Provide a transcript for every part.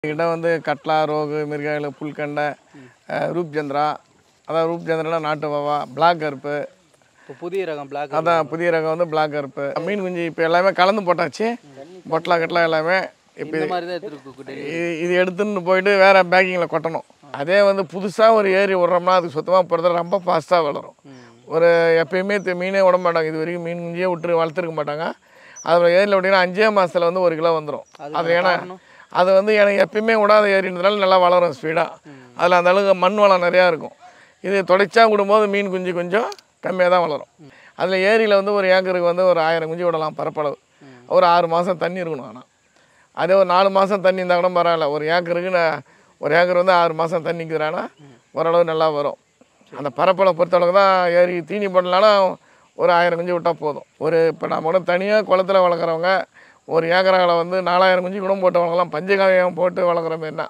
கிட்ட வந்து கட்லா, ரோகு, மிருகல், புல்கண்டை, ரூப்சந்திரா, அதான் ரூப்சந்திரனா நாட்டு வவா, பிளாக் கருப்பு. இப்போ புதிய ரகம் பிளாக் அதான் புதிய ரகம் வந்து பிளாக் கருப்பு. மீன் குஞ்சு இப்போ எல்லாமே கலந்து போட்டாச்சு. பொட்டலா கட்டலாம் எல்லாமே இப்போ இந்த மாதிரி தான் எடுத்துருக்கு. இது எடுத்துன்னு போயிட்டு வேறு பேக்கிங்கில் கொட்டணும். அதே வந்து புதுசாக ஒரு ஏரி விட்றோம்னா அதுக்கு சுத்தமாக போகிறது ரொம்ப ஃபாஸ்ட்டாக வளரும். ஒரு எப்பயுமே மீனே விட மாட்டாங்க. இது வரைக்கும் மீன் குஞ்சே விட்டு வளர்த்துருக்க மாட்டாங்க. அதில் ஏரியில் விட்டிங்கன்னா 5 மாதத்தில் வந்து 1 கிலோ வந்துடும். அது ஏன்னா அது வந்து எனக்கு எப்பயுமே விடாத ஏரின்றதுனால நல்லா வளரும் ஸ்பீடாக. அதில் அந்த அளவுக்கு மண் வளம் நிறையா இருக்கும். இது தொடச்சா விடும்போது மீன் குஞ்சு கொஞ்சம் கம்மியாக தான் வளரும். அதில் ஏரியில் வந்து ஒரு ஏக்கருக்கு வந்து ஒரு 1000 குஞ்சு விடலாம் பரப்பளவு. ஒரு 6 மாதம் தண்ணி இருக்கணும். ஆனால் அதே ஒரு 4 மாதம் தண்ணி இருந்தால் கூட பரவாயில்ல. ஒரு ஏக்கருக்கு ஒரு ஏக்கர் வந்து 6 மாதம் தண்ணிக்குறானா ஓரளவு நல்லா வரும். அந்த பரப்பளவை பொறுத்தளவுக்கு தான் ஏரி தீனி போடனாலும் ஒரு 1000 குஞ்சு விட்டால் போதும். இப்போ நம்ம கூட தனியாக குளத்தில் வளர்க்குறவங்க ஒரு ஏக்கராவில் வந்து 4000 குஞ்சு கூட போட்டு வளர்க்கலாம். பஞ்சகாவியம் போட்டு வளர்க்குற மாரினா.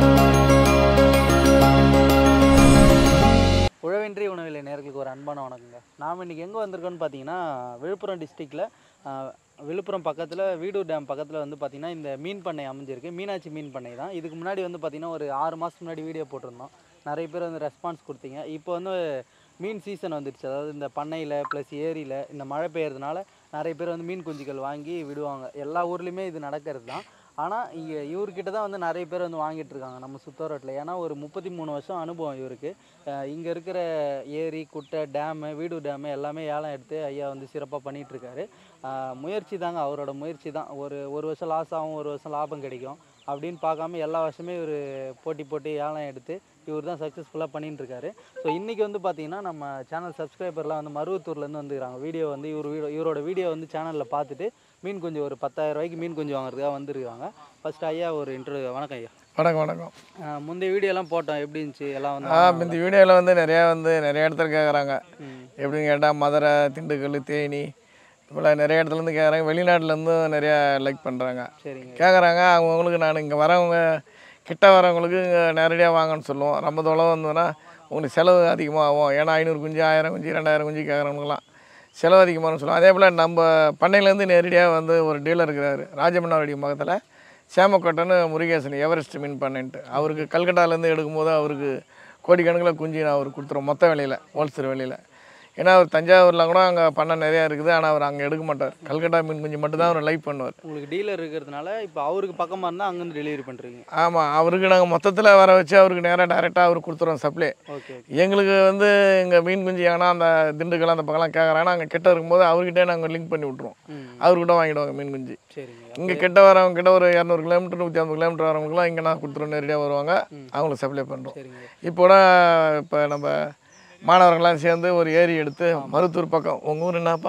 உழவின்றி உணவில்லை நேயர்களுக்கு ஒரு அன்பான வணக்கங்க. நாம் இன்றைக்கி எங்கே வந்திருக்கோன்னு பார்த்தீங்கன்னா விழுப்புரம் டிஸ்ட்ரிக்டில் விழுப்புரம் பக்கத்தில் வீடூர் டேம் பக்கத்தில் வந்து பார்த்திங்கன்னா இந்த மீன் பண்ணை அமைஞ்சிருக்கு. மீனாட்சி மீன் பண்ணை தான். இதுக்கு முன்னாடி வந்து பார்த்திங்கன்னா ஒரு 6 மாதத்துக்கு முன்னாடி வீடியோ போட்டிருந்தோம். நிறைய பேர் வந்து ரெஸ்பான்ஸ் கொடுத்தீங்க. இப்போ வந்து மீன் சீசன் வந்துடுச்சு. அதாவது இந்த பண்ணையில் ப்ளஸ் ஏரியில் இந்த மழை பெய்யறதுனால நிறைய பேர் வந்து மீன் குஞ்சுகள் வாங்கி விடுவாங்க. எல்லா ஊர்லேயுமே இது நடக்கிறது தான். ஆனால் இங்கே இவர்கிட்ட தான் வந்து நிறைய பேர் வந்து வாங்கிட்டு இருக்காங்க நம்ம சுத்தோரத்தில். ஏன்னா ஒரு 33 வருஷம் அனுபவம் இவருக்கு. இங்கே இருக்கிற ஏரி, குட்டை, டேமு, வீடூர் டேமு எல்லாமே ஏலம் எடுத்து ஐயா வந்து சிறப்பாக பண்ணிகிட்ருக்காரு. முயற்சி தாங்க, அவரோட முயற்சி தான். ஒரு வருஷம் லாஸ் ஆகும், ஒரு வருஷம் லாபம் கிடைக்கும் அப்படின்னு பார்க்காம எல்லா வருஷமே இவர் போட்டி ஏலம் எடுத்து இவர் தான் சக்ஸஸ்ஃபுல்லாக பண்ணிட்டுருக்காரு. ஸோ இன்றைக்கி வந்து பார்த்திங்கன்னா நம்ம சேனல் சப்ஸ்கிரைபர்லாம் வந்து மருவத்தூர்லேருந்து வந்துக்கிறாங்க. வீடியோ வந்து இவரோட வீடியோ வந்து சேனலில் பார்த்துட்டு மீன் குஞ்சு ஒரு 10,000 ரூபாய்க்கு மீன் குஞ்சு வாங்குறதுக்காக வந்துருக்காங்க. ஃபஸ்ட்டு ஐயா ஒரு இன்டர்வியூ. வணக்கம் ஐயா. வணக்கம். முந்தைய வீடியோலாம் போட்டோம், எப்படி இருந்துச்சு எல்லாம் வந்து? இந்த வீடியோவில் வந்து நிறைய இடத்துல கேட்குறாங்க. எப்படின்னு கேட்டால் மதுரை, திண்டுக்கல், தேனி இப்போலாம் நிறைய இடத்துலேருந்து கேட்குறாங்க. வெளிநாட்டிலேருந்தும் நிறையா லைக் பண்ணுறாங்க. சரிங்க. கேட்குறாங்க. அவங்களுக்கு நான் இங்கே வரவங்க கிட்ட வரவங்களுக்கு நேரடியாக வாங்கன்னு சொல்லுவோம். ரொம்ப தொலைவு வந்ததுன்னா உங்களுக்கு செலவு அதிகமாகும். ஏன்னா 500 குஞ்சு, 1000 குஞ்சு, 2000 குஞ்சு கேட்குறவங்களுக்குலாம் செலவு அதிகமானு சொல்லுவோம். அதே போல் நம்ம பண்ணையிலேருந்து நேரடியாக வந்து ஒரு டீலர் இருக்கிறார் ராஜமன்னாடி பக்கத்தில், சேமக்கோட்டைன்னு முருகேசன் எவரெஸ்ட் மீன் பண்ணேன்ட்டு. அவருக்கு கல்கட்டாலேருந்து எடுக்கும்போது அவருக்கு கோடிக்கணக்கில் குஞ்சு நான் அவருக்கு கொடுத்துருவோம் மொத்த விலையில், ஹோல்சேல் விலையில். ஏன்னா அவர் தஞ்சாவூரில் கூட அங்கே பண்ண நிறையா இருக்குது. ஆனால் அவர் அங்கே எடுக்க மாட்டார். கல்கட்டா மீன் குஞ்சு மட்டும்தான் அவர் லைக் பண்ணுவார். உங்களுக்கு டீலர் இருக்கிறதுனால இப்போ அவருக்கு பக்கமாக இருந்தால் அங்கேருந்து டெலிவரி பண்ணுறீங்க? ஆமாம், அவருக்கு நாங்கள் மொத்தத்தில் வர வச்சு அவருக்கு டேரெக்டாக அவருக்கு கொடுத்துருவோம் சப்ளை. ஓகே. எங்களுக்கு வந்து எங்கள் மீன் குஞ்சு ஏன்னா அந்த திண்டுக்கல் அந்த பக்கம்லாம் கேட்குறாங்கன்னா அங்கே கிட்ட இருக்கும்போது அவர்கிட்டே நாங்கள் லிங்க் பண்ணி விட்ருவோம். அவர்கிட்ட வாங்கிடுவாங்க மீன் குஞ்சு. சரிங்க. இங்கே கிட்ட வரவங்க கிட்ட ஒரு 200 கிலோமீட்டர் 150 கிலோமீட்டர் வரவங்களுக்குலாம் இங்கே நான் கொடுத்துருவோம். நேரடியாக வருவாங்க, அவங்களுக்கு சப்ளை பண்ணுறோம். இப்போ நம்ம மாணவர்கள்லாம் சேர்ந்து ஒரு ஏரி எடுத்து மருத்தூர் பக்கம். உங்கள் ஊர் என்னப்பா?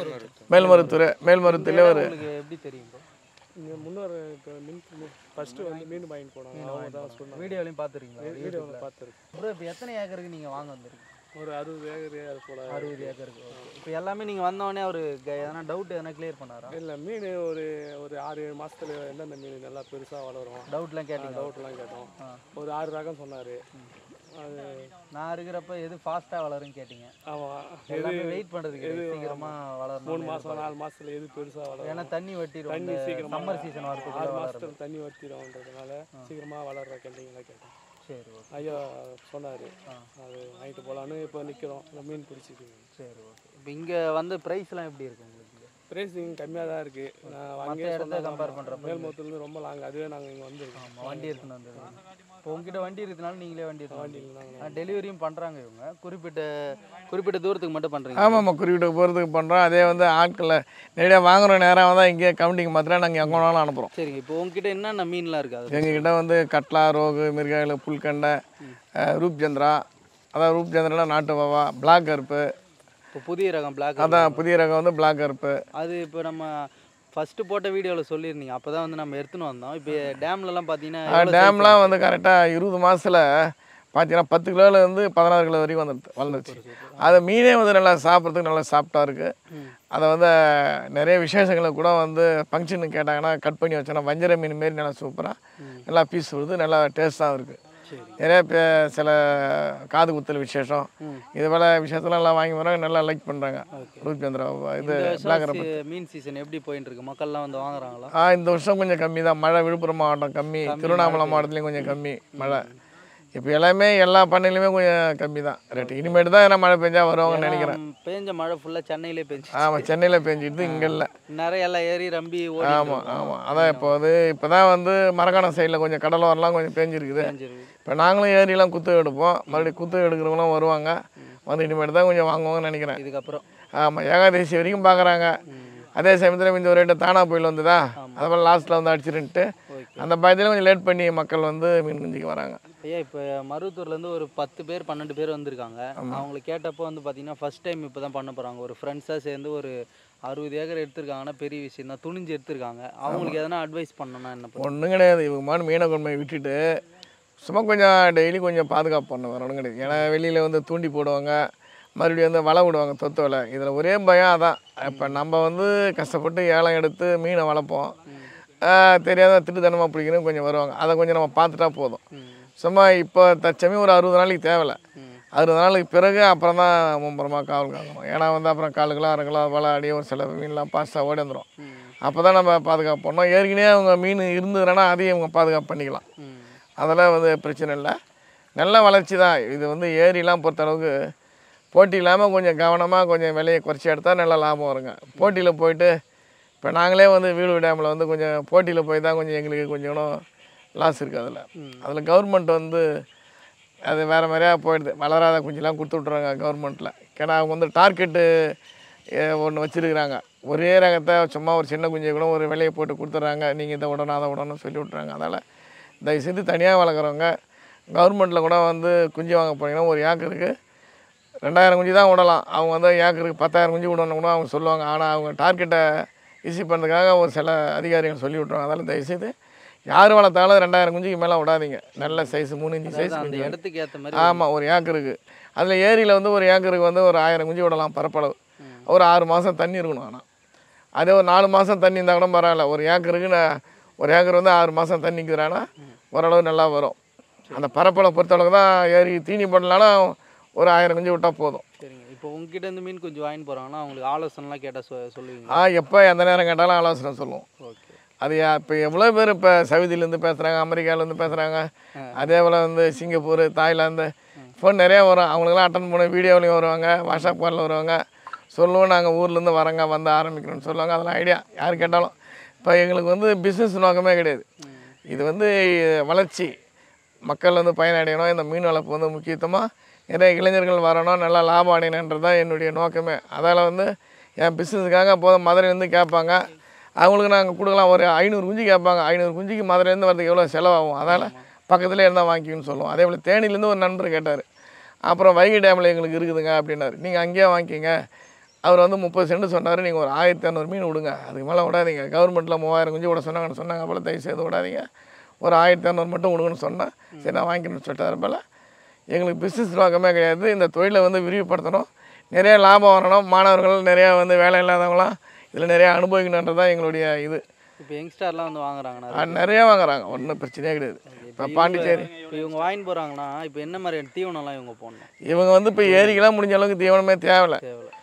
மேல்மருத்தூர் ஒரு எப்படி தெரியும்? இங்கே முன்னோர் இப்போ மீன் ஃபஸ்ட்டு வந்து மீன் வாங்கி போனாங்க. அவங்க தான் சொன்னாங்க. வீடியோலையும் பார்த்துருக்கீங்களா? வீடியோவில் பார்த்துருக்கு. ப்ரோ இப்போ எத்தனை ஏக்கருக்கு நீங்கள் வாங்க வந்துருக்கீங்க? ஒரு 60 ஏக்கர் அது போல். 60 ஏக்கருக்கு. இப்போ எல்லாமே நீங்கள் வந்தோடனே அவர் எதனா டவுட் எதனா கிளியர் பண்ணாரா? இல்லை, மீன் ஒரு 6-7 மாதத்துல எந்தெந்த மீன் நல்லா பெருசாக வளரும் டவுட்லாம் கேட்டீங்க? டவுட்லாம் கேட்டோம். ஒரு 6 ரகம் சொன்னார். அது நான் இருக்கிறப்ப எது ஃபாஸ்ட்டாக வளரும்னு கேட்டிங்க? ஆமாம், எல்லாமே வெயிட் பண்ணுறதுக்கு சீக்கிரமாக வளரும். 3 மாதம் 4 மாதத்தில் எது பெருசாக வளரும்? ஏன்னா தண்ணி வட்டிடும். தண்ணி சீக்கிரம் சம்மர் சீசன் வரதுக்கு 6 மாதத்தில் தண்ணி வட்டிடும்ன்றதுனால சீக்கிரமாக வளர்ற கேட்டீங்களா கேட்டேன். சரி, ஓகே. ஐயா சொன்னார். அது வாங்கிட்டு போகலான்னு இப்போ நிற்கிறோம். இந்த மீன் பிடிச்சிருக்கு. சரி, ஓகே. இப்போ இங்கே வந்து ப்ரைஸ்லாம் எப்படி இருக்குது உங்களுக்கு? ப்ரைஸிங் கம்மியாக தான் இருக்குது. நான் மற்ற இடத்த கம்பேர் பண்ணுறப்ப மேல்மருத்தூர்லேருந்து ரொம்ப லாங். அதுவே நாங்கள் இங்கே வந்துருக்கோம். ஆமாம், வண்டி எடுத்துன்னு வந்துருக்கோம். இப்போ உங்ககிட்ட வண்டி இருக்கிறதுனால நீங்களே வண்டி எடுத்து டெலிவரியும் பண்ணுறாங்க இவங்க. குறிப்பிட்ட தூரத்துக்கு மட்டும் பண்ணுறீங்க? ஆமாம், குறிப்பிட்ட போகிறதுக்கு பண்ணுறோம். அதே வந்து ஆட்களை நேரடியாக வாங்குகிற நேரம் தான் இங்கே கவுண்டிங் மாத்திரம் நாங்கள் எங்கே வேணாலும் அனுப்புகிறோம். சரிங்க. இப்போ உங்ககிட்ட என்னென்ன மீன்லாம் இருக்குது? எங்ககிட்ட வந்து கட்லா, ரோகு, மிருகல், புல்கண்டை, ரூப்சந்திரா, அதான் ரூப்சந்திரனா நாட்டு வவா, பிளாக் கருப்பு. இப்போ புதிய ரகம் பிளாக். அதான் புதிய ரகம் வந்து பிளாக் கருப்பு. அது இப்போ நம்ம ஃபஸ்ட்டு போட்ட வீடியோவில் சொல்லியிருந்தீங்க. அப்போ தான் வந்து நம்ம எடுத்துன்னு வந்தோம். இப்போ டேம்லலாம் பார்த்தீங்கன்னா டேம்லாம் வந்து கரெக்டாக 20 மாதத்தில் பார்த்தீங்கன்னா 10 கிலோலேருந்து 16 கிலோ வரைக்கும் வளர்ந்துச்சு. அதை மீனே வந்து நல்லா சாப்பிட்றதுக்கு நல்லா சாஃப்டாக இருக்குது. அதை வந்து நிறைய விசேஷங்களை கூட வந்து ஃபங்க்ஷனுக்கு கேட்டாங்கன்னா கட் பண்ணி வச்சோன்னா வஞ்சர மீன் மாரி நல்லா சூப்பராக நல்லா பீஸ் வருது, நல்லா டேஸ்ட்டாகவும் இருக்குது. நிறைய சில காது குத்தல் விசேஷம் இது போல் விஷயத்தெல்லாம் எல்லாம் வாங்கி வராங்க, நல்லா லைக் பண்ணுறாங்க. ரூப் சந்திரா இது மீன் சீசன் எப்படி போயிட்டு இருக்கு? மக்கள்லாம் வந்து வாங்குறாங்களா? இந்த வருஷம் கொஞ்சம் கம்மி தான் மழை. விழுப்புரம் மாவட்டம் கம்மி, திருவண்ணாமலை மாவட்டத்துலேயும் கொஞ்சம் கம்மி மழை. இப்போ எல்லாமே எல்லா பண்ணையிலுமே கொஞ்சம் கம்மி தான் ரேட்டு. இனிமேட்டு தான் ஏன்னா மழை பெஞ்சா வருவாங்கன்னு நினைக்கிறேன். பெஞ்ச மழை ஃபுல்லாக சென்னையிலே பெஞ்சு. ஆமாம், சென்னையில் பெஞ்சிட்டு இங்கே இல்லை. நிறைய எல்லாம் ஏறி ரம்பி. ஆமாம். அதான் இப்போ தான் வந்து மரக்காணம் சைடில் கொஞ்சம் கடலோரெலாம் கொஞ்சம் பெஞ்சிருக்குது. இப்போ நாங்களும் ஏரியெல்லாம் குத்து எடுப்போம். மறுபடியும் குத்து எடுக்கிறவங்களாம் வருவாங்க. வந்து இனிமேட்டு தான் கொஞ்சம் வாங்குவாங்கன்னு நினைக்கிறேன். இதுக்கப்புறம் ஆமாம், ஏகாதசி வரைக்கும் பார்க்குறாங்க. அதே சமயத்தில் கொஞ்சம் ஒரு ரேட்டு தானா போயில் வந்ததா, அதுபோல் லாஸ்ட்டில் வந்து அடிச்சிருன்ட்டு அந்த பயத்தில் கொஞ்சம் லேட் பண்ணி மக்கள் வந்து மீன் குஞ்சுக்கு வராங்க. ஐயா, இப்போ மருவத்தூர்லேருந்து ஒரு 10 பேர் 12 பேர் வந்திருக்காங்க. அவங்களுக்கு கேட்டப்போ வந்து பார்த்தீங்கன்னா ஃபஸ்ட் டைம் இப்போ தான் பண்ண போகிறாங்க. ஒரு ஃப்ரெண்ட்ஸாக சேர்ந்து ஒரு 60 ஏக்கர் எடுத்திருக்காங்கன்னா பெரிய விஷயம் தான். துணிஞ்சு எடுத்திருக்காங்க. அவங்களுக்கு எதனா அட்வைஸ் பண்ணணும்னா என்ன? ஒன்றும் கிடையாது. இவங்க மீனை கொண்டு விட்டுட்டு சும்மா கொஞ்சம் டெய்லி கொஞ்சம் பாதுகாப்பு பண்ண வரணும் கிடையாது. ஏன்னா வெளியில் வந்து தூண்டி போடுவாங்க, மறுபடியும் வந்து வலை விடுவாங்க, தொத்து வலை. இதில் ஒரே பயம் அதான். இப்போ நம்ம வந்து கஷ்டப்பட்டு ஏலம் எடுத்து மீனை வளர்ப்போம், தெரியாத திட்டுத்தனமாக பிடிக்கணும் கொஞ்சம் வருவாங்க. அதை கொஞ்சம் நம்ம பார்த்துட்டா போதும். சும்மா இப்போ தச்சமே ஒரு 60 நாளைக்கு தேவையில்லை. 60 நாளைக்கு பிறகு அப்புறம் தான் மும்பரமாக காவல் காக்கணும். ஏன்னா வந்து அப்புறம் 1/4 கிலோ 1/2 கிலோ வலை அடியே ஒரு சில மீன்லாம் பாஸ்ட்டாக ஓடி வந்துடும். அப்போ தான் நம்ம பாதுகாப்பு பண்ணோம். ஏற்கனவே அவங்க மீன் இருந்ததுன்னா அதையும் அவங்க பாதுகாப்பு பண்ணிக்கலாம். அதெல்லாம் வந்து பிரச்சனை இல்லை. நல்ல வளர்ச்சி தான். இது வந்து ஏரிலாம் பொறுத்தளவுக்கு போட்டி இல்லாமல் கொஞ்சம் கவனமாக கொஞ்சம் விலையை குறைச்சி எடுத்தால் நல்லா லாபம் வருங்க. போட்டியில் போயிட்டு இப்போ நாங்களே வந்து வீடு டேமில் வந்து கொஞ்சம் போட்டியில் போய் தான் கொஞ்சம் எங்களுக்கு கொஞ்சம் லாஸ் இருக்குது. அதில் கவர்மெண்ட் வந்து அது வேறு மாதிரியாக போயிடுது. வளராத குஞ்செலாம் கொடுத்து விட்றாங்க கவர்மெண்ட்டில். ஏன்னா அவங்க வந்து டார்கெட்டு ஒன்று வச்சுருக்குறாங்க. ஒரே ரகத்தை சும்மா ஒரு சின்ன குஞ்சை கூட ஒரு விலையை போட்டு கொடுத்துட்றாங்க. நீங்கள் இதை விடணும் அதை விடணும்னு சொல்லி விட்றாங்க. அதனால் தயவுசெய்து தனியாக வளர்க்குறவங்க கவர்மெண்ட்டில் கூட வந்து குஞ்சு வாங்க போனீங்கன்னா ஒரு ஏக்கருக்கு 2000 குஞ்சு தான் விடலாம். அவங்க வந்து ஏக்கருக்கு 10,000 குஞ்சு விடணும் கூட அவங்க சொல்லுவாங்க. ஆனால் அவங்க டார்கெட்டை ஈஸி பண்ணுறதுக்காக ஒரு சில அதிகாரிகள் சொல்லி விட்ருவாங்க. அதனால் தயவுசெய்து யார் வளர்த்தாலும் 2000 குஞ்சுக்கு மேலே விடாதீங்க. நல்ல சைஸ் 3 இன்ச்சு சைஸ் குஞ்சு இடத்துக்கு ஏற்ற மாதிரி. ஆமாம், ஒரு ஏக்கருக்கு. அதில் ஏரியில் வந்து ஒரு ஏக்கருக்கு வந்து ஒரு 1000 குஞ்சு விடலாம் பரப்பளவு. ஒரு 6 மாதம் தண்ணி இருக்கணும். ஆனால் அதே ஒரு 4 மாதம் தண்ணி இருந்தால் கூட பரவாயில்ல. ஒரு ஏக்கருக்கு ஒரு ஏக்கர் வந்து 6 மாதம் தண்ணிக்குறானா ஓரளவு நல்லா வரும். அந்த பரப்பளவை பொறுத்தளவுக்கு தான் ஏரி தீனி போடலாலும் ஒரு 1000 குஞ்சு விட்டால் போதும். சரிங்க. இப்போ உங்ககிட்ட இருந்து மீன் குஞ்சு வாங்கிட்டு போகிறாங்கன்னா அவங்களுக்கு ஆலோசனைலாம் கேட்டால் சொல்லுவீங்க? எப்போ எந்த நேரம் கேட்டாலும் ஆலோசனை சொல்லுவோம். ஓகே. அது இப்போ எவ்வளோ பேர் இப்போ சவுதியிலேருந்து பேசுகிறாங்க, அமெரிக்காவிலேருந்து பேசுகிறாங்க, அதே போல் வந்து சிங்கப்பூர், தாய்லாந்து ஃபோன் நிறையா வரும். அவங்களுக்குலாம் அட்டன் பண்ண வீடியோவிலையும் வருவாங்க, வாட்ஸ்அப் காலில் வருவாங்க. சொல்லுவோம் நாங்கள் ஊர்லேருந்து வரோங்க, வந்து ஆரம்பிக்கணும்னு சொல்லுவாங்க. அதெல்லாம் ஐடியா யார் கேட்டாலும். இப்போ எங்களுக்கு வந்து பிஸ்னஸ் நோக்கமே கிடையாது. இது வந்து வளர்ச்சி, மக்கள் வந்து பயனடையணும். இந்த மீன் வளர்ப்பு வந்து முக்கியத்துவமாக நிறைய இளைஞர்கள் வரணும், நல்லா லாபம் அடையணுன்றது தான் என்னுடைய நோக்கமே. அதால் வந்து என் பிஸ்னஸுக்காக போதும் மதுரையிலேருந்து கேட்பாங்க. அவங்களுக்கு நாங்கள் கொடுக்கலாம். ஒரு 500 குஞ்சு கேட்பாங்க. 500 குஞ்சுக்கு மதுரையிலேருந்து வரதுக்கு எவ்வளோ செலவாகும், அதால் பக்கத்துலேயே இருந்தால் வாங்கிக்கணும்னு சொல்லுவோம். அதே போல் தேனிலேருந்து ஒரு நண்பர் கேட்டார், அப்புறம் வைகை டேமில் எங்களுக்கு இருக்குதுங்க அப்படின்னாரு. நீங்கள் அங்கேயே வாங்கிக்கிங்க. அவர் வந்து 30 சென்ட் சொன்னார். நீங்கள் ஒரு 1500 மீன் விடுங்க, அதுக்கு மேலே விடாதீங்க. கவர்மெண்ட்டில் 3000 குஞ்சு விட சொன்னாங்க போல், தயவுசெய்து விடாதீங்க, ஒரு 1500 மட்டும் விடுங்கன்னு சொன்னால் சரி நான் வாங்கிக்கணும்னு சொல்லிட்டாரு போல். எங்களுக்கு பிஸ்னஸ் நோக்கமே கிடையாது. இந்த தொழிலை வந்து விரிவுபடுத்தணும், நிறைய லாபம் வரணும், மாணவர்கள் நிறையா வந்து வேலை இல்லாதவங்களாம் இதில் நிறையா அனுபவிக்கணுன்றது தான் எங்களுடைய இது. இப்போ யங்ஸ்டர்லாம் வந்து வாங்குறாங்க, நிறையா வாங்குறாங்க, ஒன்றும் பிரச்சனையே கிடையாது. இப்போ பாண்டிச்சேரி இப்போ இவங்க வாங்கிட்டு போகிறாங்கன்னா இப்போ என்ன மாதிரி தீவனம்லாம் இவங்க போடணும்? இவங்க வந்து இப்போ ஏரிக்கெல்லாம் முடிஞ்ச அளவுக்கு தீவனமே தேவையில்லை.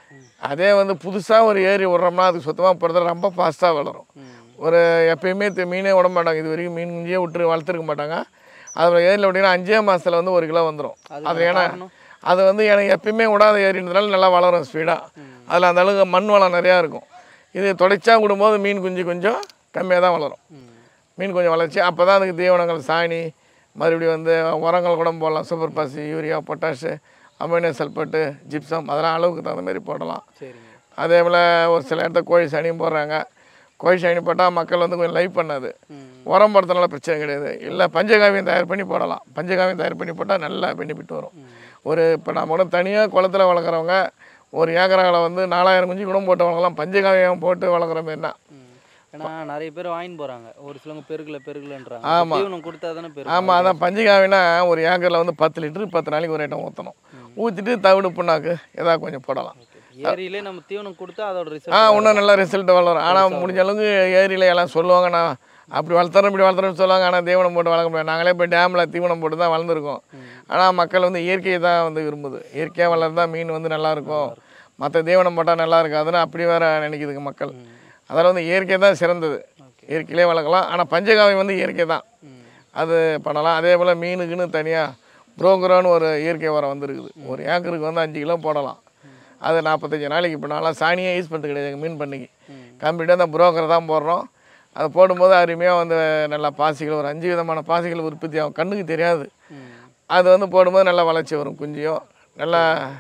அதே வந்து புதுசாக ஒரு ஏரி விட்றோம்னா அதுக்கு சுத்தமாக போகிறது ரொம்ப ஃபாஸ்ட்டாக வளரும். ஒரு எப்பயுமே மீனே விட மாட்டாங்க. இது வரைக்கும் மீன் குஞ்சே விட்டு வளர்த்துருக்க மாட்டாங்க. அதில் ஏரியில் விட்டிங்கன்னா 5 மாதத்தில் வந்து 1 கிலோ வந்துடும். அது ஏன்னா அது வந்து எனக்கு எப்பயுமே விடாத ஏரின்றதுனால நல்லா வளரும் ஸ்பீடாக. அதில் அந்த அளவுக்கு மண் வளம் நிறையா இருக்கும். இது தொடர்ச்சியாக விடும்போது மீன் குஞ்சு கொஞ்சம் கம்மியாக தான் வளரும். மீன் கொஞ்சம் வளர்ச்சி. அப்போ தான் அதுக்கு தீவனங்கள் சாணி, மறுபடியும் வந்து உரங்கள் கூட போடலாம். சூப்பர் பாசி, urea, potash, ammonium sulphate, gypsum, அதெல்லாம் அளவுக்கு தகுந்த மாதிரி போடலாம். அதே போல் ஒரு சில இடத்துல கோழி சாணியும் போடுறாங்க. கோழி சாணி போட்டால் மக்கள் வந்து கொஞ்சம் லைக் பண்ணாது. உரம் போடுறதுனால பிரச்சனை கிடையாது. இல்லை பஞ்சகாவியம் தயார் பண்ணி போடலாம். பஞ்சகாவியம் தயார் பண்ணி போட்டால் நல்லா பெனிஃபிட் வரும். இப்போ நம்ம கூட தனியாக குளத்தில் வளர்க்குறவங்க ஒரு ஏக்கராவில் வந்து 4000 குஞ்சு கூட போட்டு வளர்க்கலாம். பஞ்சகாவியம் போட்டு வளர்க்குற மாரி தான். ஏன்னா நிறைய பேர் வாங்கிட்டு போகிறாங்க, ஒரு சிலவங்க பெருகலன்றாங்க. ஆமாம், தீவனம் கொடுத்தா தானே பெருகும். ஆமாம், அதான் பஞ்சகாவினா ஒரு ஏக்கரில் வந்து 10 லிட்டரு 10 நாளைக்கு ஒரு ஐட்டம் ஊற்றணும். ஊற்றிட்டு தவிடு புண்ணாக்கு ஏதாவது கொஞ்சம் போடலாம். ஏரியிலே நம்ம தீவனம் கொடுத்தா அதோட ரிசல்ட் இன்னும் நல்லா ரிசல்ட் வளரும். ஆனால் முடிஞ்ச அளவுக்கு ஏரியில் எல்லாம் சொல்லுவாங்க, நான் அப்படி வளர்த்துறோம் இப்படி வளர்த்துறோம்னு சொல்லுவாங்க. ஆனால் தீவனம் போட்டு வளர்க்க முடியாது. நாங்களே போய் டேமில் தீவனம் போட்டு தான் வளர்ந்துருக்கோம். ஆனால் மக்கள் வந்து இயற்கையை தான் வந்து விரும்புது. இயற்கையாக வளர்ந்தா மீன் வந்து நல்லாயிருக்கும், மற்ற தீவனம் போட்டால் நல்லா இருக்காதுன்னு அப்படி வேறு நினைக்குதுங்க மக்கள். அதில் வந்து இயற்கை தான் சிறந்தது. இயற்கையிலே வளர்க்கலாம். ஆனால் பஞ்சகாவியம் வந்து இயற்கை தான், அது பண்ணலாம். அதே போல் மீனுக்குன்னு தனியாக புரோக்கரானு ஒரு இயற்கை உரம் வந்துருக்குது. ஒரு ஏக்கருக்கு வந்து 5 கிலோ போடலாம். அது 45 நாளைக்கு. இப்போ நான்லாம் சாணியே யூஸ் பண்ணுறது கிடையாது மீன் பண்ணிக்கு. கம்ப்ளீட்டாக அந்த புரோக்கரை தான் போடுறோம். அதை போடும்போது அருமையாக வந்து நல்லா பாசிகள் ஒரு 5 விதமான பாசிகள் உற்பத்தி ஆகும். கண்ணுக்கு தெரியாது. அது வந்து போடும்போது நல்லா வளர்ச்சி வரும். குஞ்சியும் நல்லா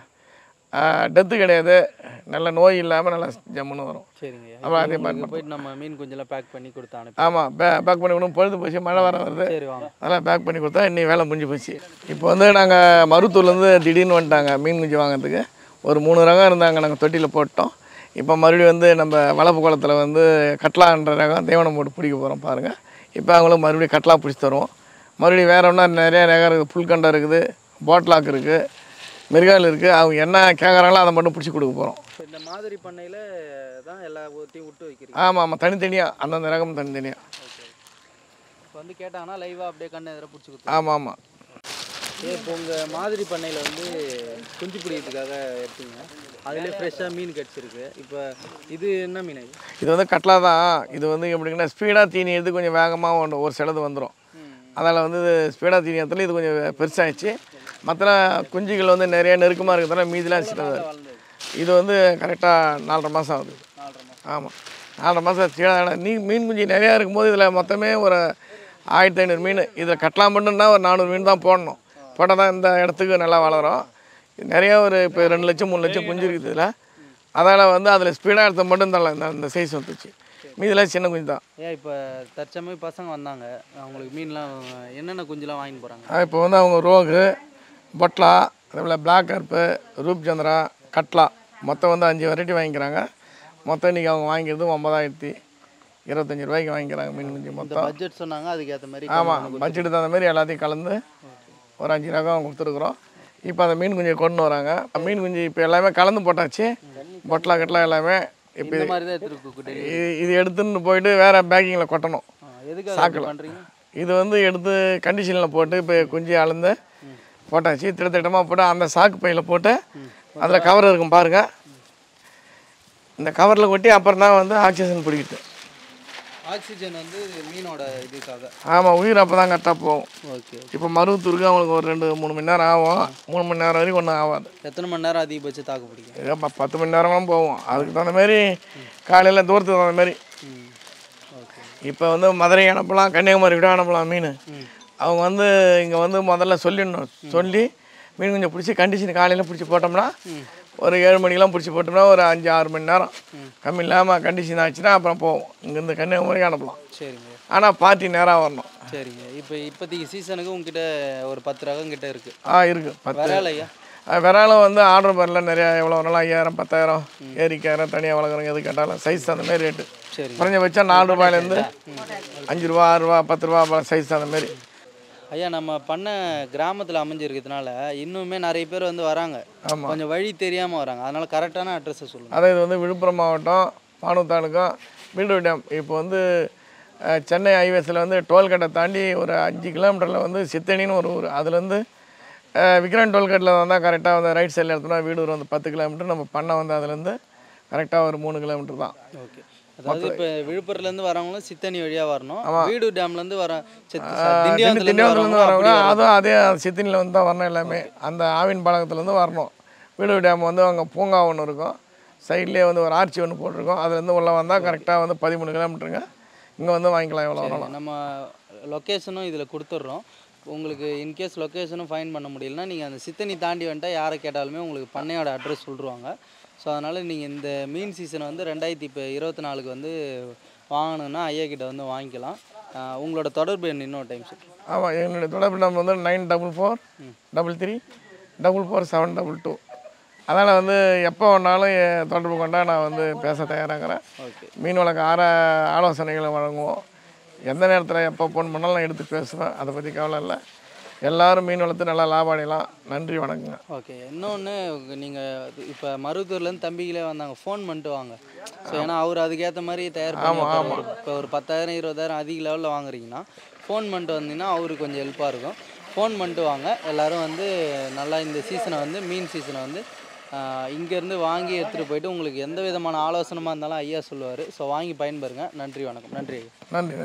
டெத்து கிடையாது, நல்ல நோய் இல்லாமல் நல்லா ஜம்முன்னு வரும். சரிங்க. அப்புறம் அதே மாதிரி போயிட்டு நம்ம மீன் குஞ்செல்லாம் பேக் பண்ணி கொடுத்து அனுப்பி. ஆமாம், பேக் பண்ணி கொடுக்கும். பொழுது போச்சு, மழை வர வருது, சரி வாங்க. அதெல்லாம் பேக் பண்ணி கொடுத்தா இன்னைக்கு வேலை முடிஞ்சு போச்சு. இப்போ வந்து நாங்கள் மருத்தூர்லேருந்து திடீர்னு வந்துட்டாங்க மீன் குஞ்சு வாங்கிறதுக்கு. ஒரு 3 ரகம் இருந்தாங்க, நாங்கள் தொட்டியில் போட்டோம். இப்போ மறுபடியும் வந்து நம்ம வளப்பு குளத்தில் வந்து கட்லான்ற ரகம் தீவனம் போட்டு பிடிக்க போகிறோம் பாருங்கள். இப்போ அவங்களும் மறுபடியும் கட்லா பிடிச்சி தருவோம். மறுபடியும் வேறு ஒன்றா நிறைய ரகம் இருக்குது. புல்கண்டை இருக்குது, போட்லாக் இருக்குது, மிருகால் இருக்குது. அவங்க என்ன கேட்குறாங்களோ அதை மட்டும் பிடிச்சி கொடுக்க போகிறோம். இந்த மாதிரி பண்ணையில் தான் எல்லா ஊற்றியும் விட்டு வைக்கிறீங்க? ஆமாம் ஆமாம், தனித்தனியாக அந்தந்த ரகம் தனித்தனியாக. இப்போ வந்து கேட்டாங்கன்னா லைவாக அப்படியே கண்ணை எதிராக பிடிச்சி கொடுத்து. ஆமாம் ஆமாம். இப்போ உங்கள் மாதிரி பண்ணையில் வந்து குஞ்சு பிடிக்கிறதுக்காக எடுத்தீங்க, அதிலே ஃப்ரெஷ்ஷாக மீன் கிடச்சிருக்கு. இப்போ இது என்ன மீன்? இது வந்து கட்லா தான். இது வந்து எப்படிங்கன்னா ஸ்பீடாக தீனி எடுத்து கொஞ்சம் வேகமாக ஒரு சிலது வந்துடும். அதனால் வந்து ஸ்பீடாக தீனி இடத்துல இது கொஞ்சம் பெருசாகிடுச்சு. மற்ற குஞ்சுகள் வந்து நிறைய நெருக்கமாக இருக்கிறதால மீதிலாம் சின்னதாக இருக்குது. இது வந்து கரெக்டாக 4.5 மாதம் ஆகுது. 4.5 மாதம். ஆமாம், 4.5 மாதம் கீழே. மீன் குஞ்சு நிறையா இருக்கும்போது இதில் மொத்தமே ஒரு 1500 மீன். இதில் கட்லா மட்டும்னா ஒரு 400 மீன் தான் போடணும். போட்டால் தான் இந்த இடத்துக்கு நல்லா வளரும். நிறையா ஒரு இப்போ 2 லட்சம் 3 லட்சம் குஞ்சு இருக்குது இதில். அதனால் வந்து அதில் ஸ்பீடாக எடுத்த மட்டும் தரலாம். இந்த சைஸ் வந்துச்சு, மீதிலாம் சின்ன குஞ்சு தான். ஏன் இப்போ தற்சமயம் பசங்க வந்தாங்க, அவங்களுக்கு மீன்லாம் என்னென்ன குஞ்சுலாம் வாங்கிட்டு போகிறாங்க? இப்போ வந்து அவங்க ரோகு, பொட்லா, அதே போல் பிளாக் கருப்பு, ரூப்சந்திரா, கட்லா மொத்தம் வந்து 5 வெரைட்டி வாங்கிக்கிறாங்க. மொத்தம் இன்றைக்கி அவங்க வாங்கிக்கிறது 9,025 ரூபாய்க்கு வாங்கிக்கிறாங்க மீன் குஞ்சு மொத்தம். பட்ஜெட் சொன்னாங்க, அதுக்கு ஏற்ற மாதிரி. ஆமாம், பட்ஜெட்டு தகுந்த மாதிரி எல்லாத்தையும் கலந்து ஒரு 5 ரகம் கொடுத்துருக்குறோம். இப்போ அந்த மீன் குஞ்சை கொண்டு வராங்க. மீன் குஞ்சு இப்போ எல்லாமே கலந்து போட்டாச்சு. பொட்லா கட்லா எல்லாமே இப்போ இந்த மாதிரி தான் எடுத்துருக்கு. இது எடுத்துன்னு போயிட்டு வேறு பேக்கிங்கில் கொட்டணும். சாக்கில் பண்ணுறீங்க? இது வந்து எடுத்து கண்டிஷனில் போட்டு இப்போ குஞ்சு அளந்து போட்டாச்சு. திட்டமாக போட்டு அந்த சாக்கு பையில் போட்டு அதில் கவர் இருக்கும் பாருங்கள். இந்த கவரில் கொட்டி அப்புறம் தான் வந்து ஆக்சிஜன் பிடிக்குது. ஆக்சிஜன் வந்து மீனோட இதுக்காக. ஆமாம், உயிர் அப்போ தான் கரெக்டாக போகும். ஓகே. இப்போ மருவத்தூருக்கு அவங்களுக்கு ஒரு 2-3 மணி நேரம் ஆகும். 3 மணி நேரம் வரைக்கும் ஒன்றும் ஆகாது. எத்தனை மணி நேரம் அதிகபட்சம் தாக்கு பிடிக்கும்? ஏதோ 10 மணி நேரம்லாம் போகும். அதுக்கு தகுந்த மாதிரி காலையில் தூரத்துக்கு தகுந்த மாதிரி. ஓகே. இப்போ வந்து மதுரை அனுப்பலாம், கன்னியாகுமரி விட அனுப்பலாம் மீன். அவங்க வந்து இங்கே வந்து முதல்ல சொல்லிடணும். சொல்லி மீன் கொஞ்சம் பிடிச்சி கண்டிஷன் காலையில் பிடிச்சி போட்டோம்னா ஒரு 7 மணிக்கெலாம் பிடிச்சி போட்டோம்னா ஒரு 5-6 மணி நேரம் கம்மி இல்லாமல் கண்டிஷன் ஆச்சுன்னா அப்புறம் போவோம். இங்கேருந்து கன்னியாகுமரிக்கு அனுப்பலாம். சரிங்க. ஆனால் பார்ட்டி நேராக வரணும். சரிங்க. இப்போ இப்போதைக்கு சீசனுக்கு உங்ககிட்ட ஒரு 10 ரகம் கிட்ட இருக்குது. இருக்குது 10. விராலையா? விராலும் வந்து ஆர்டர் பண்ணல நிறையா. எவ்வளோ வரலாம் 5000 10,000 ஏரிக்காயிரம் தனியாக வளர்க்குறோங்க. எது கேட்டாலும் சைஸ் அந்த மாதிரி ரேட்டு. சரி. குறைஞ்சபட்சம் 4 ரூபாயிலேருந்து 5 ரூபா 6 ரூபா 10 ரூபா சைஸ் அந்த மாதிரி. ஐயா, நம்ம பண்ண கிராமத்தில் அமைஞ்சிருக்கிறதுனால இன்னுமே நிறைய பேர் வந்து வராங்க. ஆமாம், கொஞ்சம் வழி தெரியாமல் வராங்க. அதனால் கரெக்டான அட்ரஸை சொல்லுங்கள். அதான் இது வந்து விழுப்புரம் மாவட்டம் பானூர் தாலுக்கா வீடூர் டேம். இப்போ வந்து சென்னை ஹைவேஸில் வந்து டோல்கேட்டை தாண்டி ஒரு 5 கிலோமீட்டரில் வந்து சித்தணின்னு ஒரு ஊர். அதுலேருந்து விக்ரம் டோல்கேட்டில் வந்தால் கரெக்டாக வந்து ரைட் சைடில் எடுத்தோம்னா வீடூர் வந்து 10 கிலோமீட்டர். நம்ம பண்ணை வந்து அதுலேருந்து கரெக்டாக ஒரு 3 கிலோமீட்டர் தான். ஓகே. அதாவது இப்போ விழுப்புரத்துலேருந்து வரவங்களும் சித்தனி வழியாக வரணும். வீடூர் டேம்லேருந்து வர திண்டிவனத்துலேருந்து வரவங்க அதுவும் அதே சித்தனியில் வந்து தான் வரணும். எல்லாமே அந்த ஆவின் பாலகத்துலேருந்து வரணும். வீடூர் டேம் வந்து அங்கே பூங்கா ஒன்று இருக்கும். சைட்லேயே வந்து ஒரு ஆர்ச்சி ஒன்று போட்டிருக்கோம். அதுலேருந்து உள்ளே வந்தால் கரெக்டாக வந்து 13 கிலோமீட்டருங்க. இங்கே வந்து வாங்கிக்கலாம் எவ்வளோ வரலாம். நம்ம லொக்கேஷனும் இதில் கொடுத்துட்றோம். உங்களுக்கு இன்கேஸ் லொக்கேஷனும் ஃபைன் பண்ண முடியலன்னா நீங்கள் அந்த சித்தனி தாண்டி வந்துட்டால் யாரை கேட்டாலுமே உங்களுக்கு பண்ணையோட அட்ரஸ் சொல்லிடுவாங்க. ஸோ அதனால் நீங்கள் இந்த மீன் சீசனை வந்து 2024 வந்து வாங்கணுன்னா ஐயா கிட்ட வந்து வாங்கிக்கலாம். உங்களோட தொடர்பு எண் இன்னொரு டைம் சார்? ஆமாம், என்னுடைய தொடர்பு நம்பர் வந்து 9443344722. அதனால் வந்து எப்போ வேணாலும் தொடர்பு கொண்டால் நான் வந்து பேச தயாராகிறேன். ஓகே. மீன் வளர்க்க ஆலோசனைகளை வழங்குவோம். எந்த நேரத்தில் எப்போ ஃபோன் பண்ணாலும் நான் எடுத்து பேசுவேன். அதை பற்றி கவலை இல்லை. எல்லாரும் மீன் வளர்த்து நல்லா லாபம் அடையலாம். நன்றி, வணக்கங்க. ஓகே. இன்னொன்று நீங்கள் இப்போ மருவத்தூர்லேருந்து தம்பிகளே வந்தாங்க, ஃபோன் பண்ணிட்டு வாங்க. ஸோ ஏன்னா அவர் அதுக்கேற்ற மாதிரி தயார் பண்ணி வைப்பாரு. இப்போ ஒரு 10,000 20,000 அதிக லெவலில் வாங்குறீங்கன்னா ஃபோன் பண்ணிட்டு வந்தீங்கன்னா அவருக்கு கொஞ்சம் ஹெல்ப்பாக இருக்கும். ஃபோன் பண்ணிட்டு வாங்க. எல்லோரும் வந்து நல்லா இந்த சீசனை வந்து மீன் சீசனை வந்து இங்கேருந்து வாங்கி எடுத்துகிட்டு போயிட்டு உங்களுக்கு எந்த விதமான ஆலோசனமாக இருந்தாலும் ஐயா சொல்லுவார். ஸோ வாங்கி பயன்பெறுங்க. நன்றி, வணக்கம். நன்றி. நன்றி.